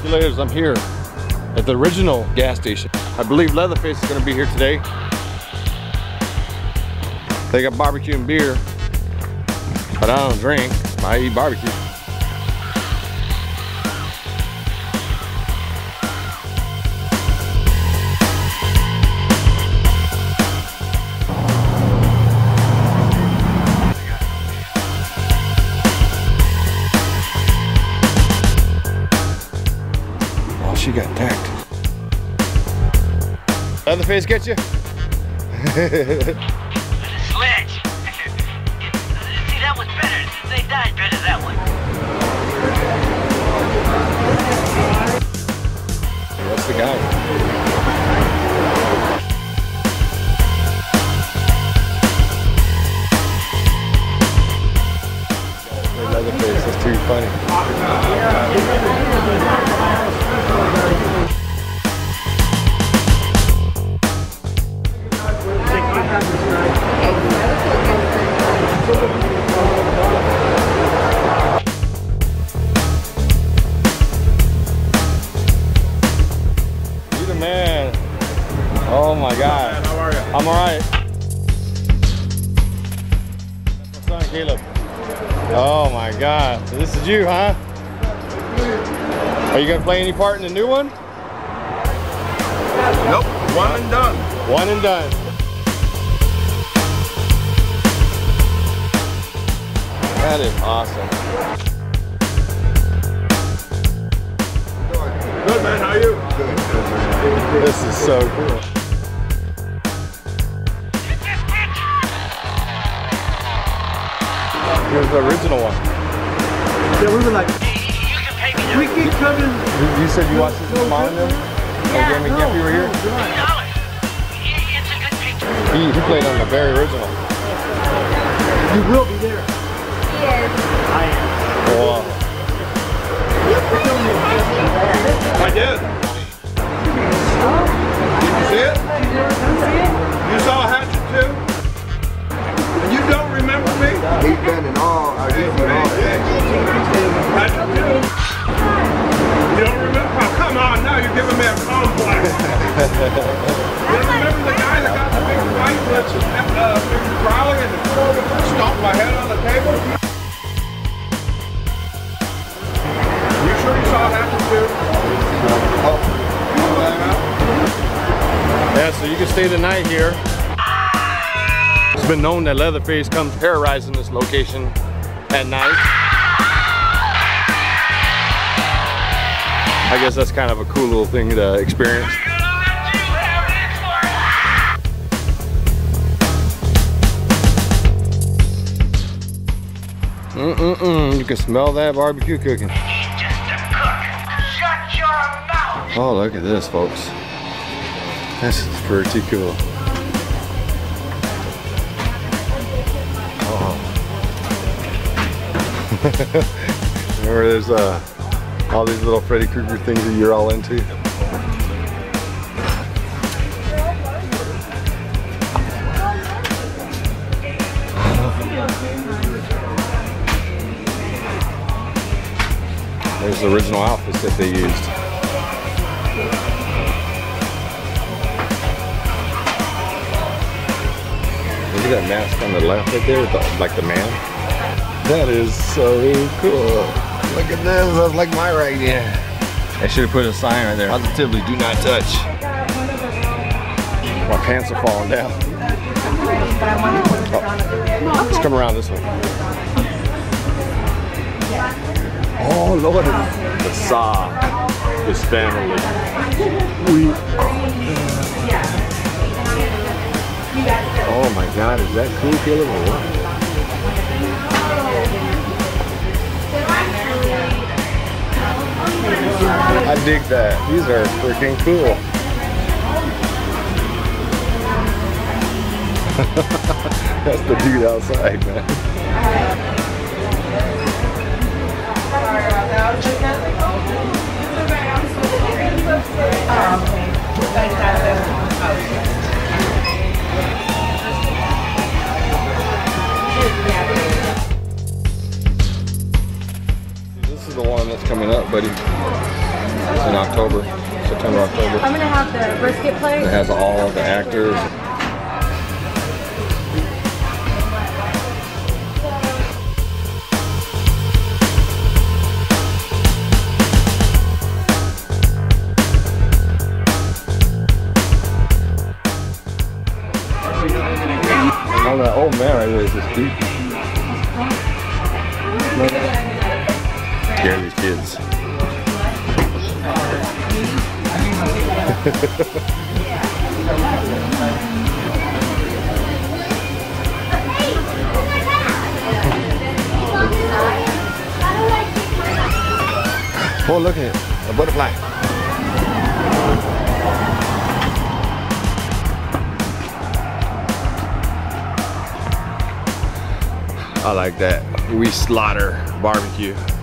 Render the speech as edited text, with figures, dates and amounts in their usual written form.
SpookYouLaterz. I'm here at the original gas station. I believe Leatherface is going to be here today. They got barbecue and beer, but I don't drink. I eat barbecue. She got tagged. Leatherface get you? Sledge. See, that was better. They died better that one. That's the guy. Leatherface, that's too funny. You're the man. Oh my God. How are you? I'm alright. That's my son Caleb. Oh my God. So this is you, huh? Are you gonna play any part in the new one? Nope. One and done. One and done. That is awesome. Good, man. How are you? Good. This is so cool. Here's the original one. Yeah, we were like, You can pay me we keep coming. You said you watched this with Mom and them? Yeah. Jamie Gimpy were here? $2. It's a good picture. He played on the very original. You will be there. Yes. I am. Wow. I did. Did you see it? You saw Hatchet too? And you don't remember me? He's been in all our Hatchet too. You don't remember? Oh, come on, now you're giving me a complex. You don't remember the guy that got the big fight with big growling and stomped my head on the table? You sure you saw Hatchet too? Yeah, so you can stay the night here. It's been known that Leatherface comes terrorizing this location at night. I guess that's kind of a cool little thing to experience. You can smell that barbecue cooking. Oh, look at this, folks. This is pretty cool. Oh. Remember, there's all these little Freddy Krueger things that you're all into. There's the original outfits that they used. Look at that mask on the left right there, like the man. That is so cool. Look at this, that's like my right here. I should have put a sign right there. Positively, do not touch. My pants are falling down. Oh, let's come around this way. Oh Lord, the Saw is family. Oh my God, is that cool, Caleb, or what? I dig that. These are freaking cool. That's the dude outside, man. is the one that's coming up, buddy. It's in October, September, October. I'm gonna have the brisket plate. It has all the actors. Oh, that old man right there is just cute. Scare these kids. Oh, look at it, a butterfly. I like that. We slaughter barbecue.